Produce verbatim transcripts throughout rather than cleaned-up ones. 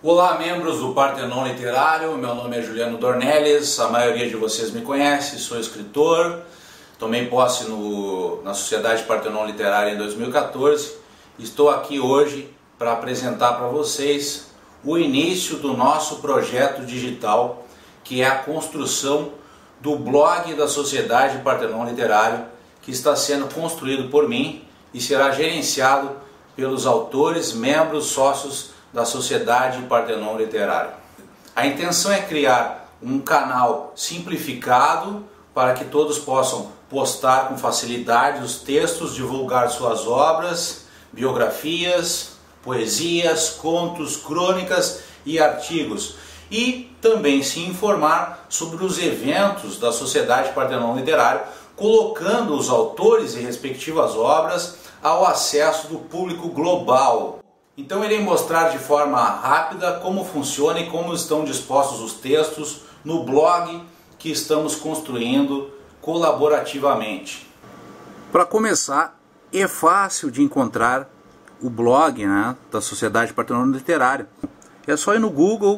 Olá, membros do Partenon Literário, meu nome é Juliano Dornelles, a maioria de vocês me conhece, sou escritor, tomei posse no, na Sociedade Partenon Literária em dois mil e quatorze. Estou aqui hoje para apresentar para vocês o início do nosso projeto digital, que é a construção do blog da Sociedade Partenon Literário, que está sendo construído por mim e será gerenciado pelos autores, membros, sócios da Sociedade Partenon Literário. A intenção é criar um canal simplificado para que todos possam postar com facilidade os textos, divulgar suas obras, biografias, poesias, contos, crônicas e artigos, e também se informar sobre os eventos da Sociedade Partenon Literário, colocando os autores e respectivas obras ao acesso do público global. Então irei mostrar de forma rápida como funciona e como estão dispostos os textos no blog que estamos construindo colaborativamente. Para começar, é fácil de encontrar o blog, né, da Sociedade Partenon Literário. É só ir no Google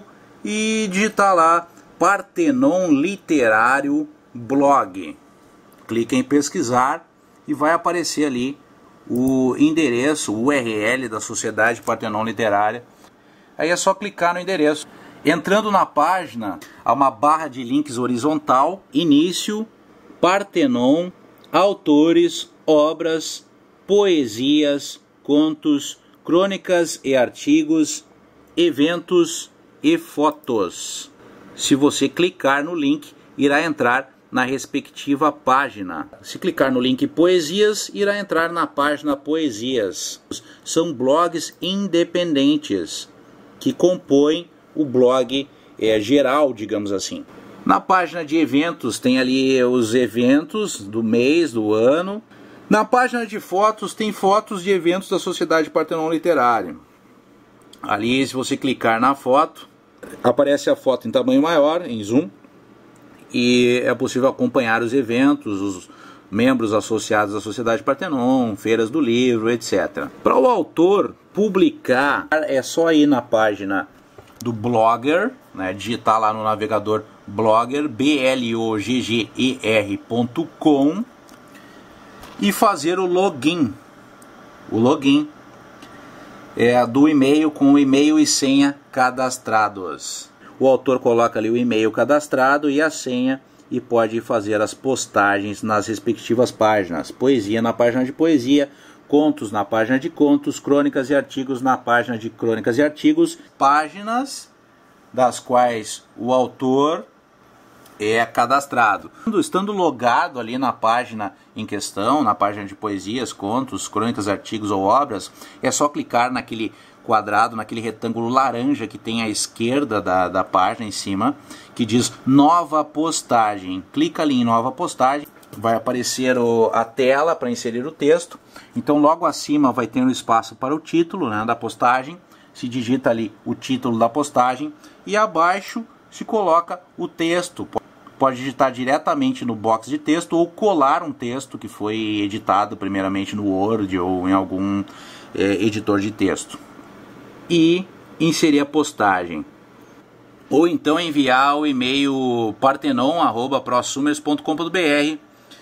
e digitar lá Partenon Literário Blog. Clique em pesquisar e vai aparecer ali o endereço, o U R L da Sociedade Partenon Literária. Aí é só clicar no endereço. Entrando na página, há uma barra de links horizontal, início, Partenon, autores, obras, poesias, contos, crônicas e artigos, eventos e fotos. Se você clicar no link, irá entrar na respectiva página. Se clicar no link Poesias, irá entrar na página Poesias. São blogs independentes que compõem o blog é, geral, digamos assim. Na página de eventos tem ali os eventos do mês, do ano. Na página de fotos tem fotos de eventos da Sociedade Partenon Literário. Ali, se você clicar na foto, aparece a foto em tamanho maior, em zoom, e é possível acompanhar os eventos, os membros associados à Sociedade Partenon, feiras do livro, etcétera. Para o autor publicar, é só ir na página do Blogger, né, digitar lá no navegador Blogger, B L O G G E R ponto com, e fazer o login. O login é do e-mail com o e-mail e senha cadastrados. O autor coloca ali o e-mail cadastrado e a senha e pode fazer as postagens nas respectivas páginas. Poesia na página de poesia, contos na página de contos, crônicas e artigos na página de crônicas e artigos, páginas das quais o autor é cadastrado. Estando logado ali na página em questão, na página de poesias, contos, crônicas, artigos ou obras, é só clicar naquele quadrado, naquele retângulo laranja que tem à esquerda da, da página em cima, que diz nova postagem. Clica ali em nova postagem, vai aparecer o, a tela para inserir o texto. Então logo acima vai ter um espaço para o título, né, da postagem. Se digita ali o título da postagem e abaixo se coloca o texto. Pode digitar diretamente no box de texto ou colar um texto que foi editado primeiramente no Word ou em algum é, editor de texto. E inserir a postagem. Ou então enviar o e-mail partenon arroba prosumers ponto com ponto br,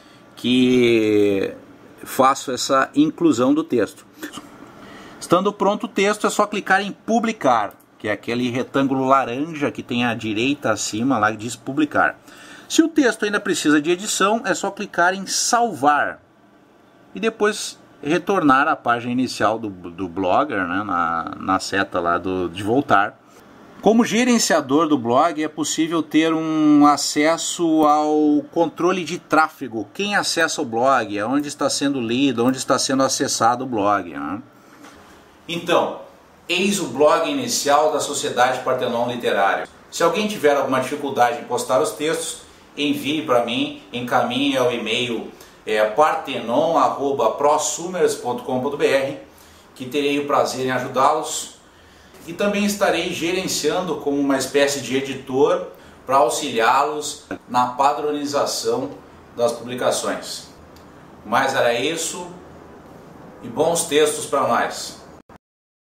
que faço essa inclusão do texto. Estando pronto o texto, é só clicar em publicar, que é aquele retângulo laranja que tem à direita acima lá que diz publicar. Se o texto ainda precisa de edição, é só clicar em salvar e depois retornar à página inicial do, do Blogger, né, na, na seta lá do, de voltar. Como gerenciador do blog, é possível ter um acesso ao controle de tráfego. Quem acessa o blog, onde está sendo lido, onde está sendo acessado o blog. Né? Então, eis o blog inicial da Sociedade Partenon Literário. Se alguém tiver alguma dificuldade em postar os textos, envie para mim, encaminhe ao e-mail é, partenon arroba prosumers ponto com ponto br, que terei o prazer em ajudá-los, e também estarei gerenciando como uma espécie de editor para auxiliá-los na padronização das publicações. Mas era isso, e bons textos para nós.